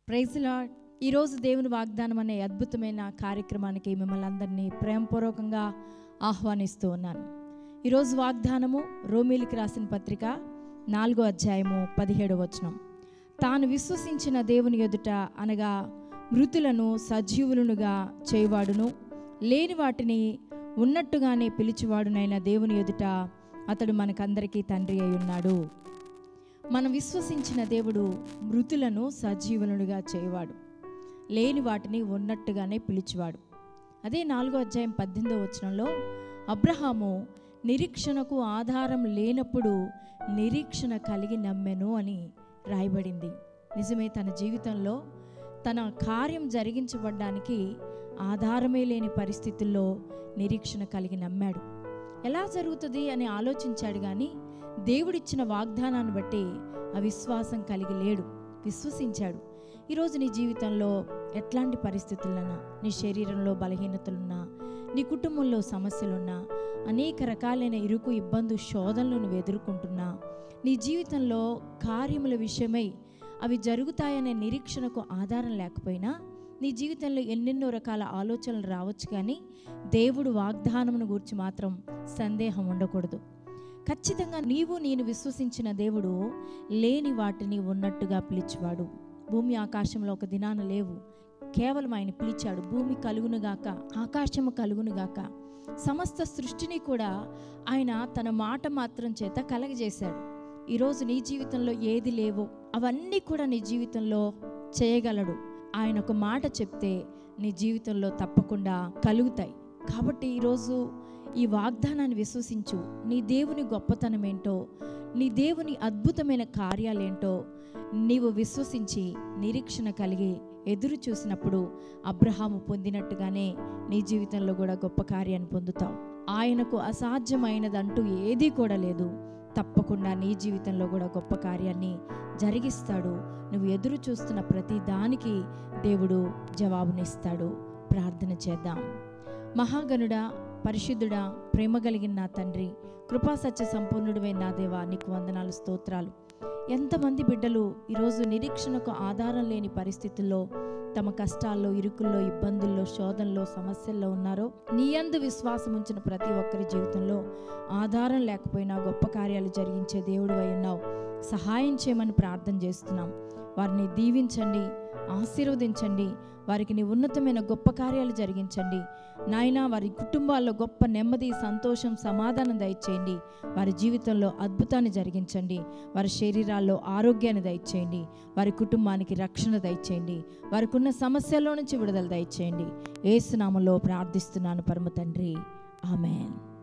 Praise lord. ఈరోజు దేవుని వాగ్దానం అనే అద్భుతమైన కార్యక్రమానికి మిమ్మల్ని అందరినీ ప్రేమపూర్వకంగా ఆహ్వానిస్తూ ఉన్నాను. ఈరోజు వాగ్దానము రోమీలికి రాసిన పత్రిక 4వ అధ్యాయము 17వ వచనం. తాను విశ్వసించిన దేవుని ఎదుట అనగా మృతులను సజీవులనుగా చేయవాడును, లేని వాటిని ఉన్నట్టుగానే పిలిచివాడునైన దేవుని ఎదుట అతడు మనకందరికీ తండ్రి అయి ఉన్నాడు. మనం విశ్వసించిన దేవుడు మృతులను సజీవులనుగా చేయవాడు, లేని వాటిని ఉన్నట్టుగానే పిలిచివాడు. అదే 4వ అధ్యాయం 18వ వచనంలో అబ్రహాము నిరీక్షణకు ఆధారం లేనప్పుడు నిరీక్షణ కలిగి నమ్మెను అని రాయబడింది. నిజమే, తన జీవితంలో తన కార్యం జరిగించబడ్డానికి ఆధారమే లేని పరిస్థితుల్లో నిరీక్షణ కలిగి నమ్మాడు. ఎలా జరుగుతుంది అని ఆలోచించాడు, కానీ దేవుడిచ్చిన వాగ్దానాన్ని బట్టి అవిశ్వాసం కలిగి లేడు, విశ్వసించాడు. ఈరోజు నీ జీవితంలో ఎట్లాంటి పరిస్థితులున్నా, నీ శరీరంలో బలహీనతలున్నా, నీ కుటుంబంలో సమస్యలున్నా, అనేక రకాలైన ఇరుకు ఇబ్బంది శోధనలు నువ్వు ఎదుర్కొంటున్నా, నీ జీవితంలో కార్యముల విషయమై అవి జరుగుతాయనే నిరీక్షణకు ఆధారం లేకపోయినా నీ జీవితంలో ఎన్నెన్నో రకాల ఆలోచనలు రావచ్చు, కానీ దేవుడు వాగ్దానమును గురించి మాత్రం సందేహం ఉండకూడదు. ఖచ్చితంగా నేను విశ్వసించిన దేవుడు లేని వాటిని ఉన్నట్టుగా పిలిచేవాడు. భూమి ఆకాశంలో ఒక దినాన లేవు, కేవలం ఆయన పిలిచాడు. భూమి కలుగునుగాక, ఆకాశము కలుగునుగాక, సమస్త సృష్టిని కూడా ఆయన తన మాట మాత్రం చేత కలగజేశాడు. ఈరోజు నీ జీవితంలో ఏది లేవో అవన్నీ కూడా నీ జీవితంలో చేయగలడు. ఆయన ఒక మాట చెప్తే నీ జీవితంలో తప్పకుండా కలుగుతాయి. కాబట్టి ఈరోజు ఈ వాగ్దానాన్ని విశ్వసించు. నీ దేవుని గొప్పతనం ఏంటో, నీ దేవుని అద్భుతమైన కార్యాలేంటో నీవు విశ్వసించి నిరీక్షణ కలిగి ఎదురు చూసినప్పుడు అబ్రహాము పొందినట్టుగానే నీ జీవితంలో కూడా గొప్ప కార్యాన్ని పొందుతావు. ఆయనకు అసాధ్యమైనదంటూ ఏదీ కూడా లేదు. తప్పకుండా నీ జీవితంలో కూడా గొప్ప కార్యాన్ని జరిగిస్తాడు. నువ్వు ఎదురు చూస్తున్న ప్రతి దానికి దేవుడు జవాబునిస్తాడు. ప్రార్థన చేద్దాం. మహాగణుడా, పరిశుద్ధుడా, ప్రేమ కలిగిన నా తండ్రి, కృపా సత్య సంపూర్ణుడివైన నా దేవా, నీకు వందనాలు, స్తోత్రాలు. ఎంతమంది బిడ్డలు ఈరోజు నిరీక్షణకు ఆధారం లేని పరిస్థితుల్లో తమ కష్టాల్లో, ఇరుకుల్లో, ఇబ్బందుల్లో, శోధనలో, సమస్యల్లో ఉన్నారో, నీ యందు విశ్వాసం ఉంచిన ప్రతి ఒక్కరి జీవితంలో ఆధారం లేకపోయినా గొప్ప కార్యాలు జరిగించే దేవుడు అయి ఉన్నావు. సహాయం చేయమని ప్రార్థన చేస్తున్నాం. వారిని దీవించండి, ఆశీర్వదించండి. వారికి నీ ఉన్నతమైన గొప్ప కార్యాలు జరిగించండి నాయనా. వారి కుటుంబాల్లో గొప్ప నెమ్మది, సంతోషం, సమాధానం దయచేయండి. వారి జీవితంలో అద్భుతాన్ని జరిగించండి. వారి శరీరాల్లో ఆరోగ్యాన్ని దయచేయండి. వారి కుటుంబానికి రక్షణ దయచేయండి. వారికి ఉన్న సమస్యల్లో నుంచి విడుదల దయచేయండి. యేసు నామములో ప్రార్థిస్తున్నాను పరమ తండ్రి, ఆమేన్.